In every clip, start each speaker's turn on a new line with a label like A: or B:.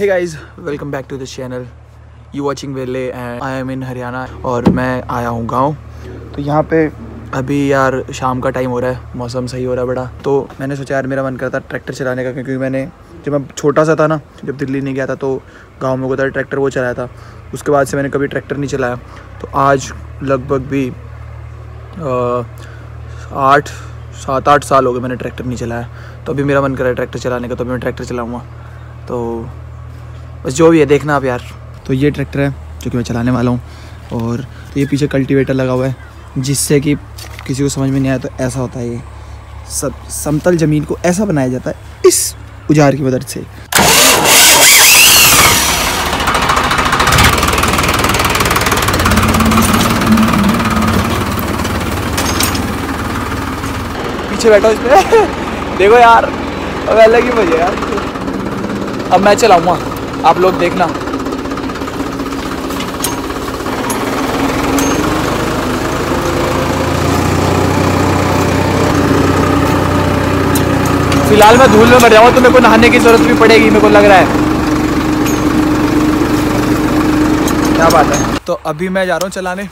A: Hey guys, welcome back to this channel. You watching वेले and I am in Haryana और मैं आया हूँ गांव। तो यहाँ पे अभी यार शाम का टाइम हो रहा है, मौसम सही हो रहा है बड़ा। तो मैंने सोचा यार मेरा मन करता ट्रैक्टर चलाने का, क्योंकि मैंने जब मैं छोटा सा था ना, जब दिल्ली नहीं गया था तो गाँव में होता ट्रैक्टर वो चलाया था। उसके बाद से मैंने कभी ट्रैक्टर नहीं चलाया। तो आज लगभग भी 7-8 साल हो गए मैंने ट्रैक्टर नहीं चलाया। तो अभी मेरा मन कर रहा है ट्रैक्टर चलाने का, तो अभी मैं ट्रैक्टर चलाऊँगा। तो बस जो भी है देखना आप यार। तो ये ट्रैक्टर है जो कि मैं चलाने वाला हूँ, और तो ये पीछे कल्टीवेटर लगा हुआ है, जिससे कि किसी को समझ में नहीं आया तो ऐसा होता है। ये सब समतल ज़मीन को ऐसा बनाया जाता है इस औजार की मदद से। पीछे बैठा हूँ इसमें देखो यार, अब अलग ही मजे यार। अब मैं चलाऊँगा, आप लोग देखना। फिलहाल मैं धूल में मर जाऊँगा तो मेरे को नहाने की जरूरत भी पड़ेगी, मेरे को लग रहा है। क्या बात है। तो अभी मैं जा रहा हूँ चलाने।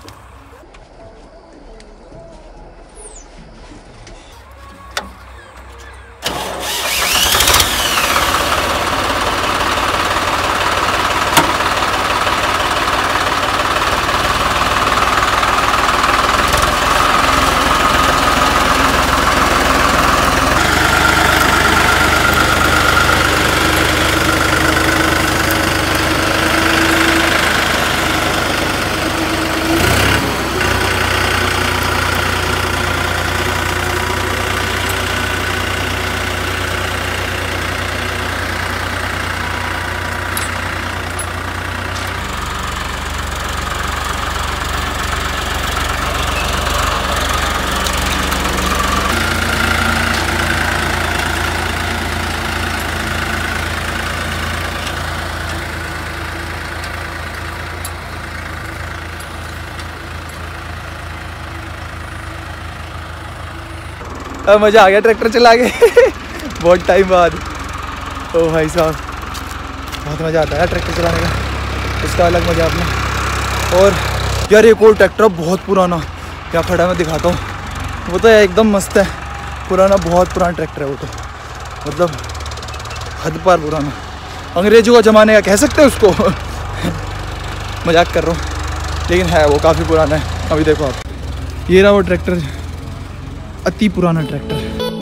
A: अब मज़ा आ गया ट्रैक्टर चला के बहुत टाइम बाद। ओ भाई साहब, बहुत मज़ा आता है ट्रैक्टर चलाने का, इसका अलग मज़ा अपना। और यार एक और ट्रैक्टर बहुत पुराना क्या खड़ा है, मैं दिखाता हूँ। वो तो एकदम मस्त है, पुराना, बहुत पुराना ट्रैक्टर है वो तो, मतलब हद पार पुराना, अंग्रेजों का ज़माने का कह सकते हैं उसको मजाक कर रहा हूँ, लेकिन है वो काफ़ी पुराना है। अभी देखो आप, ये रहा वो ट्रैक्टर, अति पुराना ट्रैक्टर।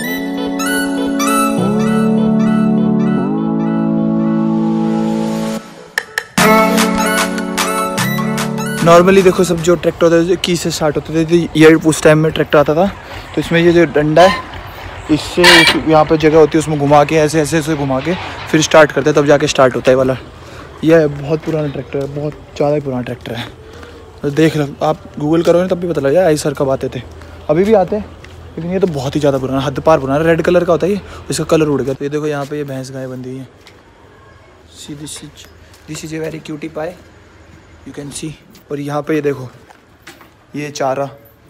A: नॉर्मली देखो सब जो ट्रैक्टर होते थे की से स्टार्ट होते थे, तो ये उस टाइम में ट्रैक्टर आता था। तो इसमें ये जो डंडा है, इससे यहाँ पर जगह होती है, उसमें घुमा के ऐसे ऐसे ऐसे घुमा के फिर स्टार्ट करते हैं, तब जाके स्टार्ट होता है वाला। यह बहुत पुराना ट्रैक्टर है, बहुत ज़्यादा ही पुराना ट्रैक्टर है। तो देख लो आप, गूगल करोगे तब भी पता लग जाए। आई सर कब आते थे, अभी भी आते हैं, लेकिन ये तो बहुत ही ज़्यादा पुराना, हद पार पुराना। रेड कलर का होता है ये, इसका कलर उड़ गया। तो ये देखो यहाँ पे ये भैंस गाय बंधी हुई है। See this is a very cutie pie, you can see. और यहाँ पे ये देखो, ये चारा,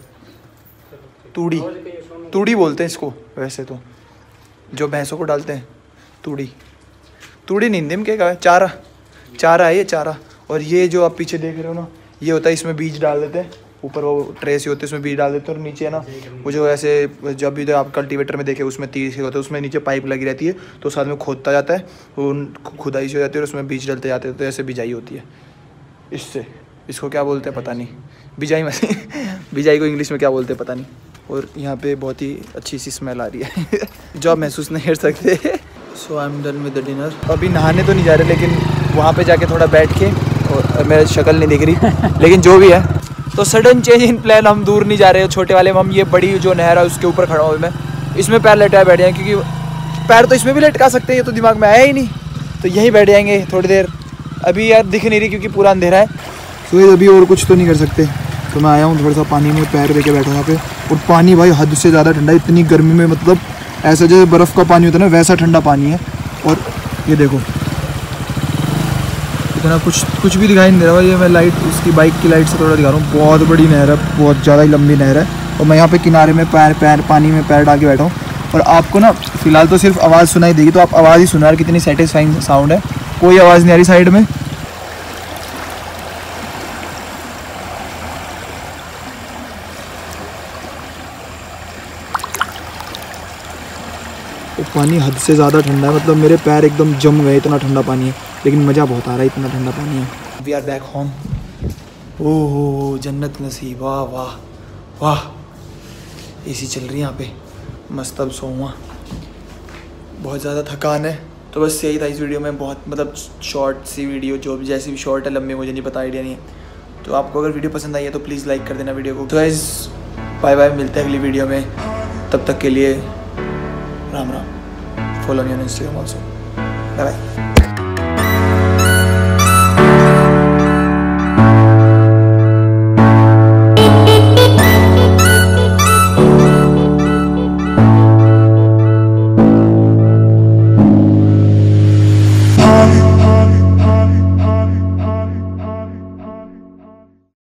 A: तूड़ी बोलते हैं इसको वैसे तो, जो भैंसों को डालते हैं तूड़ी नहीं, हिंदी में क्या है, चारा है ये, चारा। और ये जो आप पीछे देख रहे हो ना, ये होता है, इसमें बीज डाल देते हैं, ऊपर वो ट्रे से होते हैं, उसमें बीज डाल देते हैं। और नीचे है ना वो जो ऐसे, जब भी तो आप कल्टीवेटर में देखे उसमें तीर से होता है, उसमें नीचे पाइप लगी रहती है, तो साथ में खोदता जाता है, वो खुदाई से हो जाती है और उसमें बीज डलते जाते हैं। तो ऐसे बिजाई होती है इससे, इसको क्या बोलते हैं पता नहीं, बिजाई मशीन बिजाई को इंग्लिश में क्या बोलते हैं पता नहीं। और यहाँ पे बहुत ही अच्छी सी स्मेल आ रही है जो आप महसूस नहीं कर सकते। So I am done with the dinner. अभी नहाने तो नहीं जा रहे, लेकिन वहाँ पे जाके थोड़ा बैठ के, और मेरी शक्ल नहीं दिख रही लेकिन जो भी है। तो सडन चेंज इन प्लान, हम दूर नहीं जा रहे हैं छोटे वाले में, हम ये बड़ी जो नहर है उसके ऊपर खड़ा हूँ मैं, इसमें पैर लटकाए बैठ जाएँ, क्योंकि पैर तो इसमें भी लटका सकते हैं, ये तो दिमाग में आया ही नहीं। तो यहीं बैठ जाएंगे थोड़ी देर। अभी यार दिख नहीं रही क्योंकि पूरा अंधेरा है, तो अभी और कुछ तो नहीं कर सकते। तो मैं आया हूँ थोड़ा सा पानी में पैर दे के बैठा यहाँ पे, और पानी भाई हद से ज़्यादा ठंडा, इतनी गर्मी में, मतलब ऐसा जैसे बर्फ़ का पानी होता है ना, वैसा ठंडा पानी है। और ये देखो इतना कुछ भी दिखाई नहीं दे रहा है। ये मैं लाइट, इसकी बाइक की लाइट से थोड़ा दिखा रहा हूँ। बहुत बड़ी नहर है, बहुत ज़्यादा ही लंबी नहर है, और मैं यहाँ पे किनारे में पैर पानी में पैर डाल के बैठा हूँ। और आपको ना फिलहाल तो सिर्फ आवाज़ सुनाई देगी, तो आप आवाज़ ही सुना, कितनी सेटिस्फाइंग साउंड है। कोई आवाज़ नहीं आ रही साइड में। तो पानी हद से ज़्यादा ठंडा है, मतलब मेरे पैर एकदम जम गए, इतना ठंडा पानी है, लेकिन मज़ा बहुत आ रहा है, इतना ठंडा पानी है। We are back home. Oh जन्नत नसीब, वाह वाह वाह। एसी चल रही है यहाँ पे, मस्त। अब सोऊंगा, बहुत ज़्यादा थकान है। तो बस यही था इस वीडियो में, बहुत मतलब शॉर्ट सी वीडियो, जो भी जैसी भी शॉर्ट है, लंबी मुझे नहीं पता, आइडिया नहीं है। तो आपको अगर वीडियो पसंद आई है तो प्लीज़ लाइक कर देना वीडियो को। तो गाइस बाय बाय, मिलते हैं अगली वीडियो में, तब तक के लिए Ram Ram. Follow me on Instagram also, bye bye.